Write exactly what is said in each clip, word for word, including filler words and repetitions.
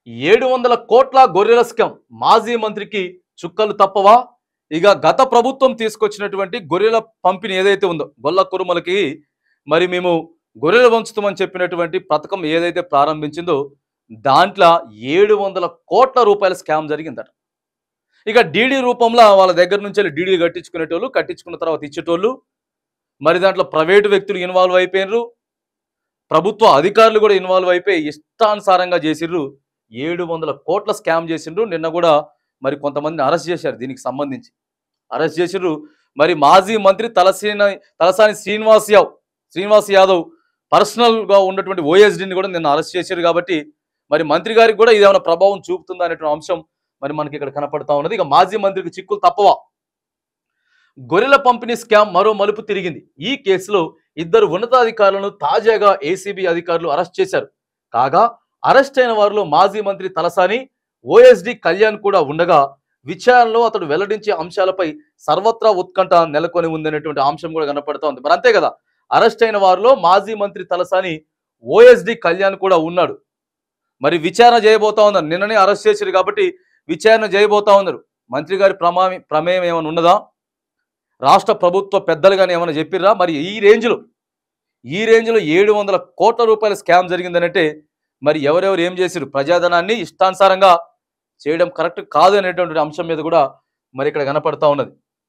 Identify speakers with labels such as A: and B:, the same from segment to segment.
A: ఏడు వందల కోట్ల గొర్రెల స్కామ్ మాజీ మంత్రికి చుక్కలు తప్పవా? ఇక గత ప్రభుత్వం తీసుకొచ్చినటువంటి గొర్రెల పంపిణీ ఏదైతే ఉందో గొల్ల కురుమలకి మరి మేము గొర్రెలు పంచుతామని చెప్పినటువంటి పథకం ఏదైతే ప్రారంభించిందో దాంట్లో ఏడు వందల కోట్ల రూపాయల స్కామ్ జరిగిందట. ఇక డీడీ రూపంలో వాళ్ళ దగ్గర నుంచి వెళ్ళి డీడీ కట్టించుకునేటోళ్ళు, కట్టించుకున్న తర్వాత ఇచ్చేటోళ్ళు, మరి దాంట్లో ప్రైవేటు వ్యక్తులు ఇన్వాల్వ్ అయిపోయినరు, ప్రభుత్వ అధికారులు కూడా ఇన్వాల్వ్ అయిపోయి ఇష్టానుసారంగా చేసిర్రు. ఏడు వందల కోట్ల స్కామ్ చేసిండ్రు. నిన్న కూడా మరి కొంతమందిని అరెస్ట్ చేశారు. దీనికి సంబంధించి అరెస్ట్ చేసిర్రు. మరి మాజీ మంత్రి తలసేన తలసాని శ్రీనివాస్ యాదవ్ శ్రీనివాస్ యాదవ్ పర్సనల్గా ఉన్నటువంటి ఓఎస్డీని కూడా నిన్న అరెస్ట్ చేశారు. కాబట్టి మరి మంత్రి గారికి కూడా ఇదేమైనా ప్రభావం చూపుతుందా అనేటువంటి అంశం మరి మనకి ఇక్కడ కనపడతా ఉన్నది. ఇక మాజీ మంత్రికి చిక్కులు తప్పవా? గొర్రెల పంపిణీ స్కామ్ మరో మలుపు తిరిగింది. ఈ కేసులో ఇద్దరు ఉన్నతాధికారులను తాజాగా ఏసీబీ అధికారులు అరెస్ట్ చేశారు. కాగా అరెస్ట్ అయిన వారిలో మాజీ మంత్రి తలసాని, ఓఎస్డీ కళ్యాణ్ కూడా ఉండగా విచారణలో అతడు వెల్లడించే అంశాలపై సర్వత్రా ఉత్కంఠ నెలకొని ఉందనేటువంటి అంశం కూడా కనపడతా ఉంది. మరి అంతే కదా, అరెస్ట్ అయిన వారిలో మాజీ మంత్రి తలసాని, ఓఎస్డీ కళ్యాణ్ కూడా ఉన్నాడు. మరి విచారణ చేయబోతా ఉన్నారు. నిన్ననే అరెస్ట్ చేశారు కాబట్టి విచారణ చేయబోతా ఉన్నారు. మంత్రి గారి ప్రమా ప్రమేయం ఏమైనా ఉన్నదా? రాష్ట్ర ప్రభుత్వ పెద్దలు కానీ ఏమైనా చెప్పిర్రా? మరి ఈ రేంజ్లో ఈ రేంజ్లో ఏడు వందల కోట్ల రూపాయల స్కామ్ జరిగిందనంటే మరి ఎవరెవరు ఏం చేశారు? ప్రజాధనాన్ని ఇష్టానుసారంగా చేయడం కరెక్ట్ కాదు అనేటువంటి అంశం మీద కూడా మరి ఇక్కడ కనపడతా ఉన్నది.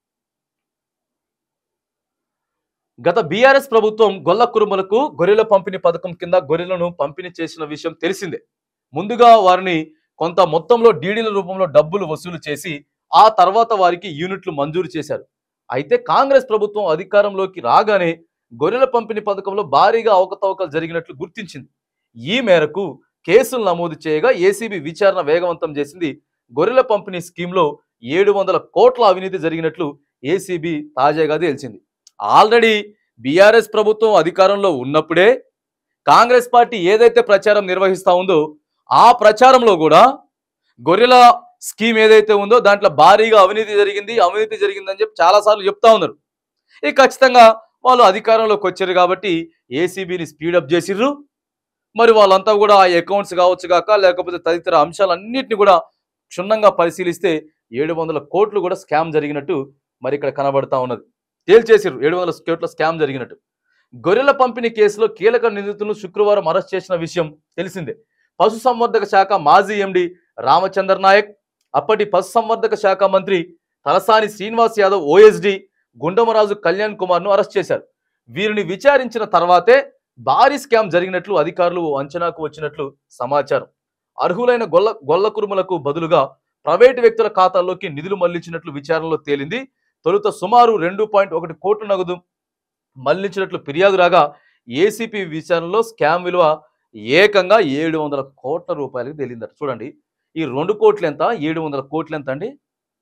A: గత బీఆర్ఎస్ ప్రభుత్వం గొల్ల కురుమలకు గొర్రెల పంపిణీ పథకం కింద గొర్రెలను పంపిణీ చేసిన విషయం తెలిసిందే. ముందుగా వారిని కొంత మొత్తంలో డీడీల రూపంలో డబ్బులు వసూలు చేసి ఆ తర్వాత వారికి యూనిట్లు మంజూరు చేశారు. అయితే కాంగ్రెస్ ప్రభుత్వం అధికారంలోకి రాగానే గొర్రెల పంపిణీ పథకంలో భారీగా అవకతవకలు జరిగినట్లు గుర్తించింది. ఈ మేరకు కేసులు నమోదు చేయగా ఏసీబీ విచారణ వేగవంతం చేసింది. గొర్రెల పంపిణీ స్కీమ్లో ఏడు వందల కోట్ల అవినీతి జరిగినట్లు ఏసీబీ తాజాగా తేల్చింది. ఆల్రెడీ బీఆర్ఎస్ ప్రభుత్వం అధికారంలో ఉన్నప్పుడే కాంగ్రెస్ పార్టీ ఏదైతే ప్రచారం నిర్వహిస్తూ ఉందో ఆ ప్రచారంలో కూడా గొర్రెల స్కీమ్ ఏదైతే ఉందో దాంట్లో భారీగా అవినీతి జరిగింది అవినీతి జరిగిందని చెప్పి చాలాసార్లు చెప్తా ఉన్నారు. ఇక ఖచ్చితంగా వాళ్ళు అధికారంలోకి వచ్చారు కాబట్టి ఏసీబీని స్పీడప్ చేసిర్రు. మరి వాళ్ళంతా కూడా ఆ అకౌంట్స్ కావచ్చు కాక లేకపోతే తదితర అంశాలన్నింటినీ కూడా క్షుణ్ణంగా పరిశీలిస్తే ఏడు వందల కోట్లు కూడా స్కామ్ జరిగినట్టు మరి ఇక్కడ కనబడతా ఉన్నది. తేల్చేసిర్రు ఏడు వందల కోట్ల స్కామ్ జరిగినట్టు. గొర్రెల పంపిణీ కేసులో కీలక నిందితులను శుక్రవారం అరెస్ట్ చేసిన విషయం తెలిసిందే. పశుసంవర్ధక శాఖ మాజీ ఎండీ రామచంద్ర నాయక్, అప్పటి పశుసంవర్ధక శాఖ మంత్రి తలసాని శ్రీనివాస్ యాదవ్, ఓఎస్డీ గుండమరాజు కళ్యాణ్ కుమార్ను అరెస్ట్ చేశారు. వీరిని విచారించిన తర్వాతే భారీ స్కామ్ జరిగినట్లు అధికారులు అంచనాకు వచ్చినట్లు సమాచారం. అర్హులైన గొల్ల గొల్ల కురుమలకు బదులుగా ప్రైవేటు వ్యక్తుల ఖాతాల్లోకి నిధులు మళ్లించినట్లు విచారణలో తేలింది. తొలుత సుమారు రెండు పాయింట్ ఒకటి కోట్ల నగదు మళ్లించినట్లు ఫిర్యాదు రాగా ఏసీపీ విచారణలో స్కామ్ విలువ ఏకంగా ఏడు వందల కోట్ల రూపాయలకు తేలిందట. చూడండి, ఈ రెండు కోట్లు ఎంత, ఏడు వందల కోట్లు ఎంత అండి?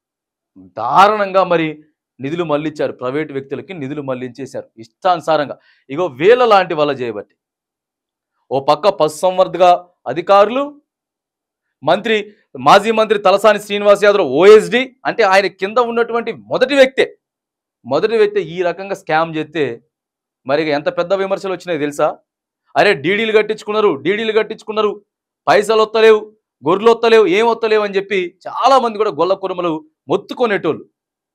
A: దారుణంగా మరి నిధులు మళ్లించారు. ప్రైవేటు వ్యక్తులకి నిధులు మళ్లించేశారు ఇష్టానుసారంగా. ఇగో వీళ్ళ లాంటి వాళ్ళ చేయబట్టి ఓ పక్క పశుసంవర్ధక అధికారులు, మంత్రి మాజీ మంత్రి తలసాని శ్రీనివాస్ యాదవ్, ఓఎస్డీ అంటే ఆయన కింద ఉన్నటువంటి మొదటి వ్యక్తే మొదటి వ్యక్తి ఈ రకంగా స్కామ్ చేస్తే మరి ఎంత పెద్ద విమర్శలు వచ్చినాయి తెలుసా? అరే డీడీలు కట్టించుకున్నారు డీడీలు కట్టించుకున్నారు పైసలు వస్తలేవు, గొర్రెలు వస్తలేవు, ఏం వస్తలేవు అని చెప్పి చాలా మంది కూడా గొల్ల కురుమలు మొత్తుకునేటోళ్ళు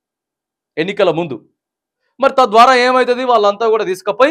A: ఎన్నికల ముందు. మరి తద్వారా ఏమవుతుంది? వాళ్ళంతా కూడా తీసుకుపోయి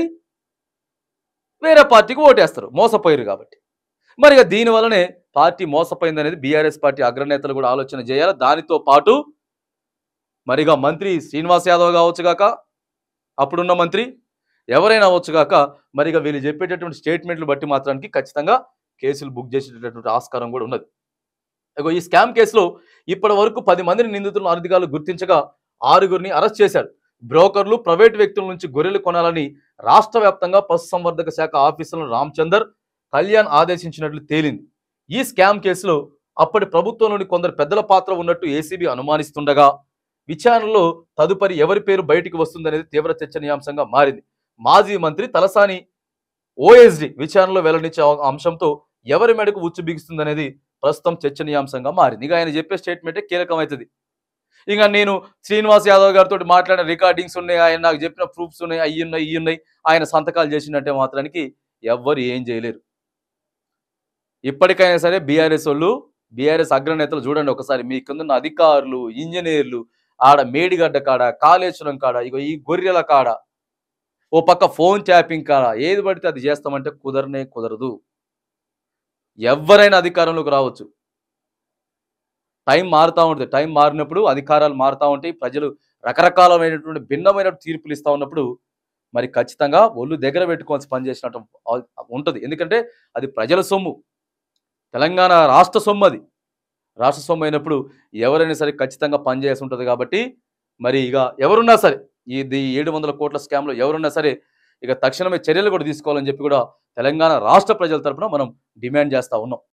A: వేరే పార్టీకి ఓటేస్తారు, మోసపోయారు కాబట్టి. మరి ఇక దీనివల్లనే పార్టీ మోసపోయింది అనేది బీఆర్ఎస్ పార్టీ అగ్రనేతలు కూడా ఆలోచన చేయాలి. దానితో పాటు మరిగా మంత్రి శ్రీనివాస్ యాదవ్ కావచ్చు కాక, అప్పుడున్న మంత్రి ఎవరైనా అవ్వచ్చు కాక, మరిగా వీళ్ళు చెప్పేటటువంటి స్టేట్మెంట్లు బట్టి మాత్రానికి ఖచ్చితంగా కేసులు బుక్ చేసేటటువంటి ఆస్కారం కూడా ఉన్నది. ఇగో ఈ స్కామ్ కేసులో ఇప్పటి వరకు పది మందిని నిందితులను అధికారులు గుర్తించగా ఆరుగురిని అరెస్ట్ చేశారు. బ్రోకర్లు, ప్రైవేటు వ్యక్తుల నుంచి గొర్రెలు కొనాలని రాష్ట్ర వ్యాప్తంగా పశుసంవర్ధక శాఖ ఆఫీసులను రామచందర్, కళ్యాణ్ ఆదేశించినట్లు తేలింది. ఈ స్కామ్ కేసులో అప్పటి ప్రభుత్వంలోని కొందరు పెద్దల పాత్ర ఉన్నట్టు ఏసీబీ అనుమానిస్తుండగా విచారణలో తదుపరి ఎవరి పేరు బయటికి వస్తుందనేది తీవ్ర చర్చనీయాంశంగా మారింది. మాజీ మంత్రి తలసాని, ఓఎస్డీ విచారణలో వెల్లడించే అంశంతో ఎవరి మెడకు ఉచ్చు బిగుస్తుందనేది ప్రస్తుతం చర్చనీయాంశంగా మారింది. ఇక ఆయన చెప్పే స్టేట్మెంటే కీలకమవుతుంది. ఇక నేను శ్రీనివాస్ యాదవ్ గారితో మాట్లాడిన రికార్డింగ్స్ ఉన్నాయి, ఆయన నాకు చెప్పిన ప్రూఫ్స్ ఉన్నాయి, అయ్యి ఉన్నాయి ఇవి ఉన్నాయి, ఆయన సంతకాలు చేసినట్టే మాత్రానికి ఎవ్వరు ఏం చేయలేరు. ఇప్పటికైనా సరే బీఆర్ఎస్ వాళ్ళు, బీఆర్ఎస్ అగ్రనేతలు చూడండి ఒకసారి, మీ కిందున్న అధికారులు, ఇంజనీర్లు, ఆడ మేడిగడ్డ కాడ, కాళేశ్వరం కాడ, ఇగో ఈ గొర్రెల కాడ, ఓ పక్క ఫోన్ ట్యాపింగ్ కాడ ఏది పడితే అది చేస్తామంటే కుదరనే కుదరదు. ఎవరైనా అధికారంలోకి రావచ్చు. టైం మారుతా ఉంటుంది. టైం మారినప్పుడు అధికారాలు మారుతా ఉంటాయి. ప్రజలు రకరకాలమైనటువంటి భిన్నమైన తీర్పులు ఇస్తా ఉన్నప్పుడు మరి ఖచ్చితంగా ఒళ్ళు దగ్గర పెట్టుకోవాల్సి పనిచేసినట్టు ఉంటుంది. ఎందుకంటే అది ప్రజల సొమ్ము, తెలంగాణ రాష్ట్ర సొమ్ము. అది రాష్ట్ర సొమ్ము అయినప్పుడు ఎవరైనా సరే ఖచ్చితంగా పనిచేయాల్సి ఉంటుంది. కాబట్టి మరి ఇక ఎవరున్నా సరే ఇది ఏడు వందల కోట్ల స్కామ్లో ఎవరున్నా సరే ఇక తక్షణమే చర్యలు కూడా తీసుకోవాలని చెప్పి కూడా తెలంగాణ రాష్ట్ర ప్రజల తరపున మనం డిమాండ్ చేస్తూ ఉన్నాం.